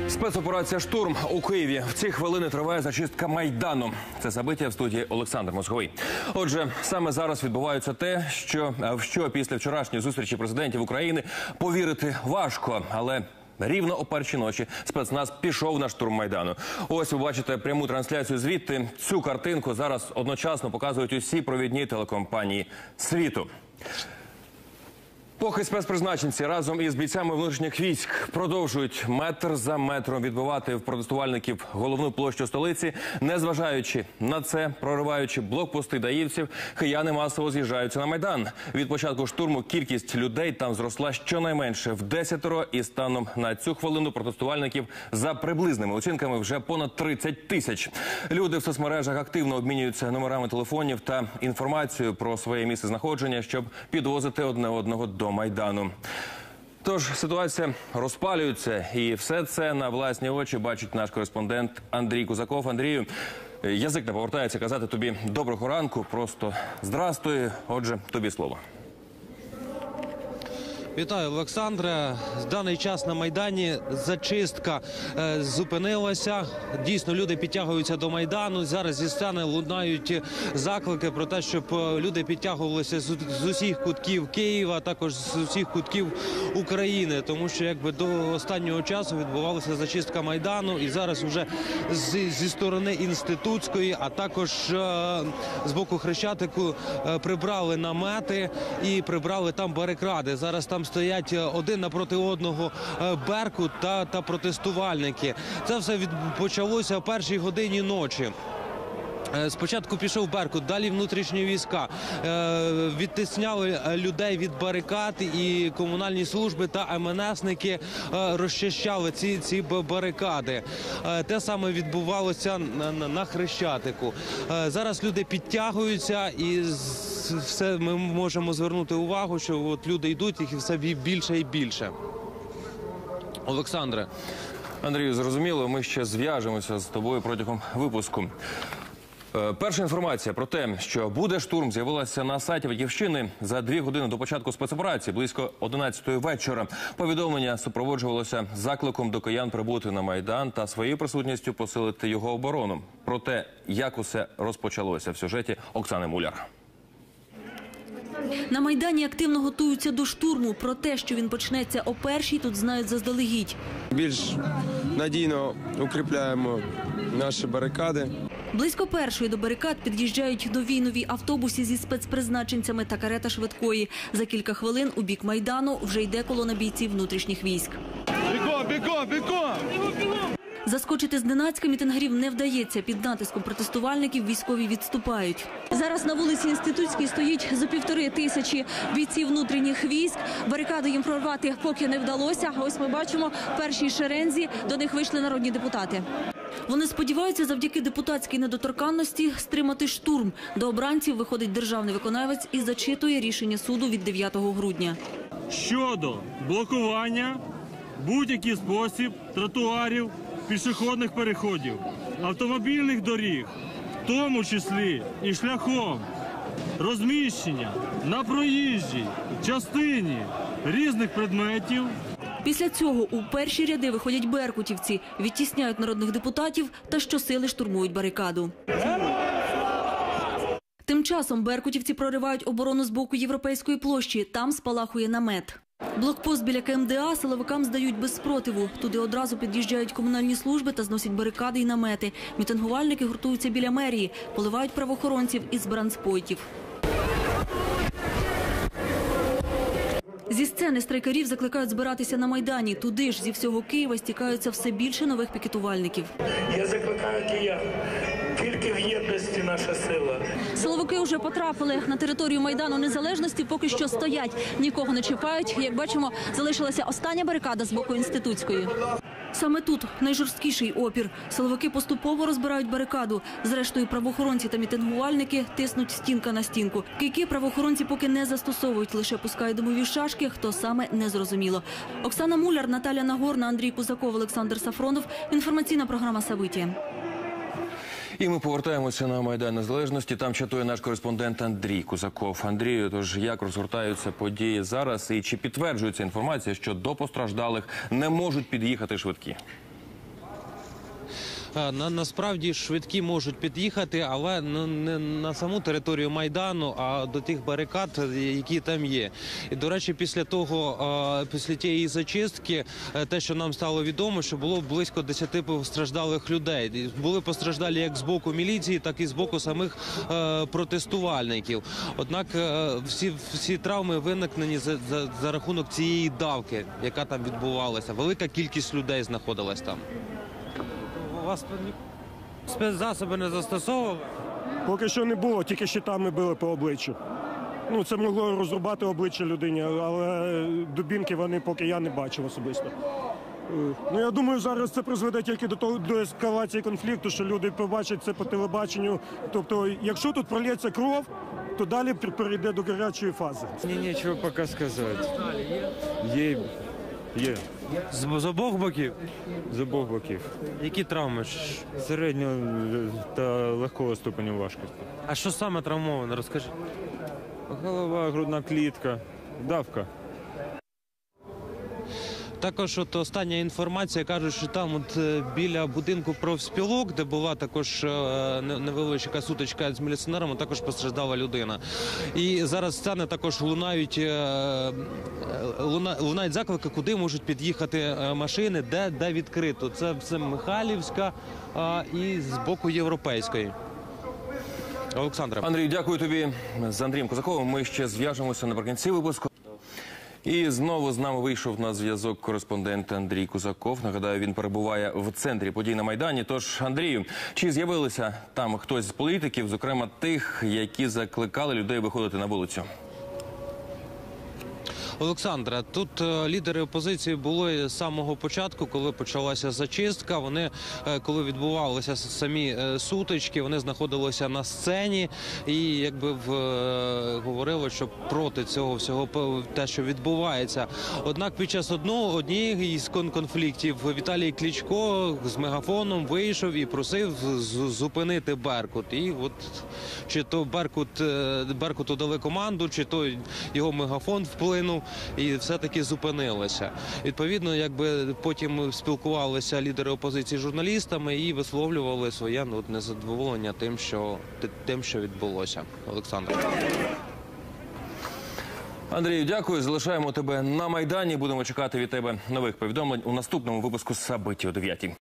Спецоперація «Штурм» у Києві. В ці хвилини триває зачистка Майдану. Це события в студії Олександр Мозговий. Отже, саме зараз відбувається те, в що після вчорашньої зустрічі президентів України повірити важко, але рівно о першій ночі спецназ пішов на штурм Майдану. Ось ви бачите пряму трансляцію звідти. Цю картинку зараз одночасно показують усі провідні телекомпанії світу. Поки спецпризначенці разом із бійцями внутрішніх військ продовжують метр за метром відбивати в протестувальників головну площу столиці, незважаючи на це, прориваючи блокпости даївців, кияни масово з'їжджаються на Майдан. Від початку штурму кількість людей там зросла щонайменше в 10 і станом на цю хвилину протестувальників за приблизними оцінками вже понад 30 тисяч. Люди в соцмережах активно обмінюються номерами телефонів та інформацією про своє місце знаходження, щоб підвозити одне одного до Майдану. Тож ситуація розпалюється, і все це на власні очі бачить наш кореспондент Андрій Кузаков. Андрію, язик не повертається казати тобі доброго ранку, просто здрастуй. Отже, тобі слово. Вітаю, Олександре. В даний час на Майдані зачистка зупинилася. Дійсно, люди підтягуються до Майдану. Зараз зі сцени лунають заклики про те, щоб люди підтягувалися з усіх кутків Києва, а також з усіх кутків України. Тому що до останнього часу відбувалася зачистка Майдану. І зараз вже зі сторони Інститутської, а також з боку Хрещатику прибрали намети і прибрали там барикади. Зараз там стоять один напроти одного «Беркут» та протестувальники. Це все почалося о першій годині ночі. Спочатку пішов «Беркут», далі внутрішні війська. Відтисняли людей від барикад, і комунальні служби та МНСники розчищали ці барикади. Те саме відбувалося на Хрещатику. Зараз люди підтягуються, і все ми можемо звернути увагу, що от люди йдуть, їх все більше і більше. Олександре. Андрію, зрозуміло, ми ще зв'яжемося з тобою протягом випуску. Перша інформація про те, що буде штурм, з'явилася на сайті Батьківщини за 2 години до початку спецоперації, близько 11-ї вечора. Повідомлення супроводжувалося закликом до киян прибути на Майдан та своєю присутністю посилити його оборону. Про те, як усе розпочалося в сюжеті Оксани Муляр. На Майдані активно готуються до штурму. Про те, що він почнеться о першій, тут знають заздалегідь. Більш надійно укріпляємо наші барикади. Близько першої до барикад під'їжджають нові автобуси зі спецпризначенцями та карета швидкої. За кілька хвилин у бік Майдану вже йде колона бійців внутрішніх військ. Бігом! Заскочити зненацька мітингарів не вдається. Під натиском протестувальників військові відступають. Зараз на вулиці Інститутській стоїть зо 1500 бійців внутрішніх військ. Барикади їм прорвати поки не вдалося. Ось ми бачимо, в першій шерензі до них вийшли народні депутати. Вони сподіваються завдяки депутатській недоторканності стримати штурм. До обранців виходить державний виконавець і зачитує рішення суду від 9 грудня. Щодо блокування будь-який спосіб тротуарів, пішохідних переходів, автомобільних доріг, в тому числі і шляхом розміщення на проїжджій частині різних предметів. Після цього у перші ряди виходять беркутівці, відтісняють народних депутатів та щосили штурмують барикаду. Тим часом беркутівці проривають оборону з боку Європейської площі. Там спалахує намет. Блокпост біля КМДА силовикам здають без спротиву. Туди одразу під'їжджають комунальні служби та зносять барикади і намети. Мітингувальники гуртуються біля мерії, поливають правоохоронців із бранспойтів. Зі сцени страйкарів закликають збиратися на Майдані. Туди ж зі всього Києва стікаються все більше нових пікетувальників. Я закликаю киян. Тільки в єдності наша сила. Силовики вже потрапили на територію Майдану Незалежності, поки що стоять, нікого не чіпають. Як бачимо, залишилася остання барикада з боку Інститутської. Саме тут найжорсткіший опір. Силовики поступово розбирають барикаду. Зрештою, правоохоронці та мітингувальники тиснуть стінка на стінку. Кийки правоохоронці поки не застосовують, лише пускають димові шашки, хто саме – незрозуміло. Оксана Муляр, Наталя Нагорна, Андрій Кузаков, Олександр Сафронов. Інформаційна програма «События». І ми повертаємося на Майдан Незалежності. Там чатує наш кореспондент Андрій Кузаков. Андрію, тож як розгортаються події зараз і чи підтверджується інформація, що до постраждалих не можуть під'їхати швидкі? Насправді швидкі можуть під'їхати, але не на саму територію Майдану, а до тих барикад, які там є. І, до речі, після тієї зачистки, те, що нам стало відомо, що було близько 10 постраждалих людей. Були постраждалі як з боку міліції, так і з боку самих протестувальників. Однак всі травми виникнені за рахунок цієї давки, яка там відбувалася. Велика кількість людей знаходилась там. У вас спецзасоби не застосовували? Поки що не було, тільки щитами били по обличчю. Ну, це могло розрубати обличчя людині, але дубінки вони поки я не бачив особисто. Ну, я думаю, зараз це призведе тільки до ескалації конфлікту, що люди побачать це по телебаченню. Тобто, якщо тут пролється кров, то далі перейде до гарячої фази. Мені нічого поки сказати. Є. З обох боків? З обох боків. Які травми? Середнього та легкого ступеню важкості. А що саме травмоване? Розкажи. Голова, грудна клітка, давка. Також остання інформація, кажуть, що там біля будинку профспілок, де була також невеличка сутичка з міліціонерами, також постраждала людина. І зараз сцени також лунають заклики, куди можуть під'їхати машини, де відкрито. Це Михайлівська і з боку Європейської. Олександре. Андрій, дякую тобі. З Андрієм Козаковим ми ще зв'яжемося наприкінці випуску. І знову з нами вийшов на зв'язок кореспондент Андрій Козаков. Нагадаю, він перебуває в центрі подій на Майдані. Тож, Андрію, чи з'явилися там хтось з політиків, зокрема тих, які закликали людей виходити на вулицю? Олександре, тут лідери опозиції були з самого початку, коли почалася зачистка. Вони, коли відбувалися самі сутички, вони знаходилися на сцені і якби говорили, що проти цього всього те, що відбувається. Однак під час однієї з конфліктів Віталій Кличко з мегафоном вийшов і просив зупинити Беркут. І от чи то Беркуту дали команду, чи то його мегафон вплинув. І все-таки зупинилися. Відповідно, якби потім спілкувалися лідери опозиції з журналістами і висловлювали своє незадоволення тим, що відбулося. Олександр. Андрію, дякую. Залишаємо тебе на Майдані. Будемо чекати від тебе нових повідомлень у наступному випуску «Сабиті» о 9-й.